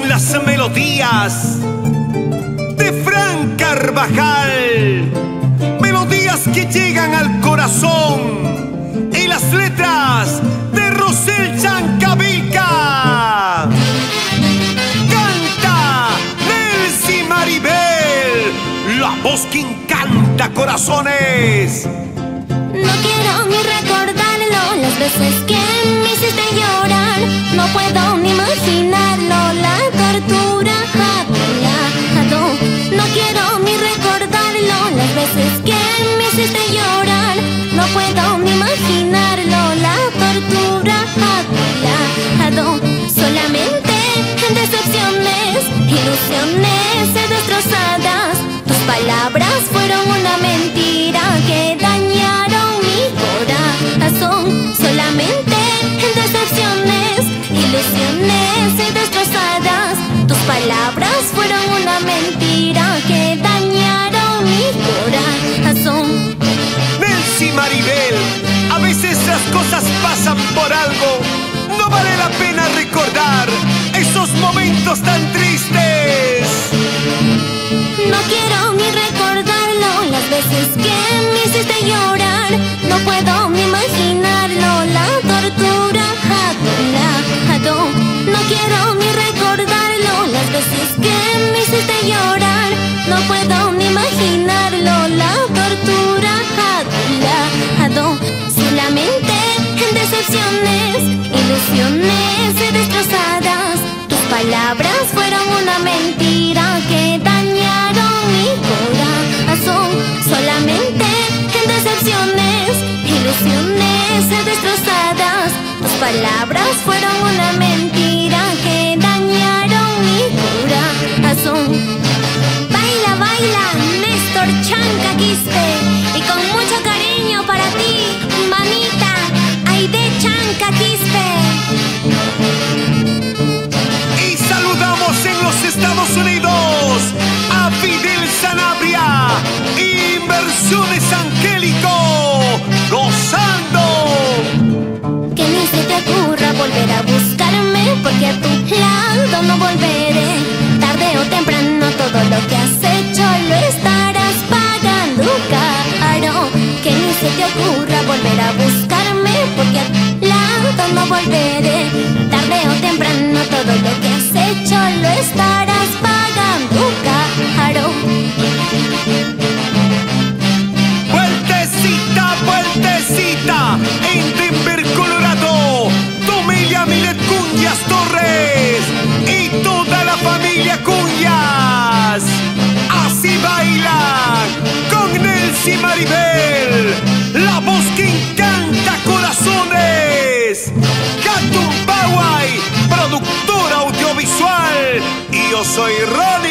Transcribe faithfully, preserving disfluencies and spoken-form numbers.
las melodías de Fran Carvajal, melodías que llegan al corazón, y las letras de Rosel Chancavilca. Canta Nelcy Maribel, la voz que encanta corazones. No quiero ni recordarlo, las veces que me hiciste llorar. No puedo ni imaginarlo, la tortura hablado. No quiero ni recordarlo, las veces que me hiciste llorar. No puedo ni imaginarlo, la tortura hablado. Solamente decepciones, ilusiones destrozadas. Tus palabras fueron una mentira que dañaron mi corazón. Solamente decepciones, ilusiones destrozadas. Tus palabras fueron una mentira que dañaron mi corazón. Nelcy Maribel, a veces las cosas pasan por algo. No vale la pena recordar esos momentos tan tristes. No quiero ni recordarlo, las veces que me hiciste llorar. No puedo ni imaginarlo, la tortura hablado. No quiero ni recordarlo, las veces que me hiciste llorar. No puedo ni imaginarlo, la tortura hablado. Solamente decepciones, ilusiones destrozadas. Tus palabras fueron una mentira que dañaron mi corazón. Solamente decepciones, ilusiones destrozadas. Tus palabras fueron una mentira que dañaron mi corazón. Baila, baila, Néstor Chanca Quispe, y con mucho cariño para ti, mamita Aide Chanca Quispe. Y saludamos en los Estados Unidos a Fidel Sanabria, Inversiones Angélico, gozando. Que ni se te ocurra volver a buscarme, porque a tu lado no volveré. Tarde o temprano todo lo que has hecho lo estarás pagando caro. Que ni se te ocurra volver a buscarme, porque a tu lado no volveré. Tarde o temprano todo lo que has hecho lo estarás pagando caro. Vueltecita, vueltecita en Denver, Colorado. Tomelia Milet Cuñas Torres y toda la familia Cuñas. Así bailan con Nelcy Maribel, la voz que encanta corazones. Catum Bawai, productora audiovisual. Y yo soy Ronnie.